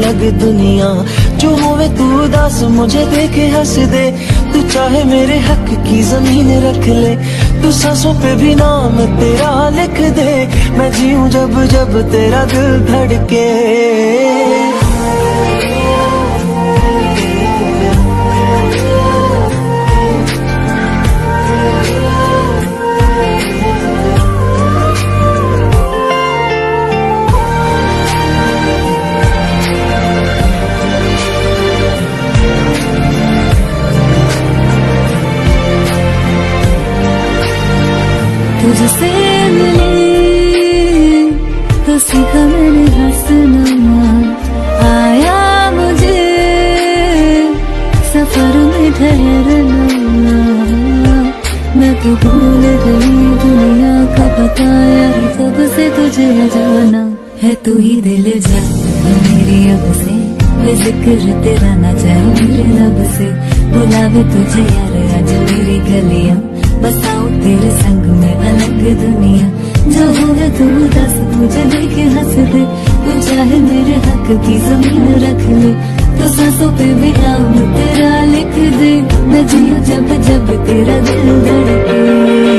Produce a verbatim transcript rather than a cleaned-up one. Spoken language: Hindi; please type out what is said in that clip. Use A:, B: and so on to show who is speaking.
A: अलग दुनिया। जो होवे तू उदास मुझे देखे हंस दे, तू चाहे मेरे हक की जमीन रख ले, तू सांसों पे भी नाम तेरा लिख दे। मैं जीऊं जब जब तेरा दिल धड़के।
B: तुझसे मिले तो सीखा मैंने हंसना, आया मुझे सफर में ठहरना। मैं तो भूल गई दुनिया का पता यार, कब से तुझे जाना है। तू ही दिल जा मेरी अब से, जिक्र तेरा ना जाए मेरे लब से। बुलावे तुझे यार आज मेरी गलियां, बसाऊं तेरे संग में अलग दुनिया। जो होगा तू दस मुझे देखे हंस दे, तू चाहे मेरे हक की जमीन रख ले, तो सांसों पे भी नाम तेरा लिख दे। मैं जीऊं जब जब तेरा दिल धड़के।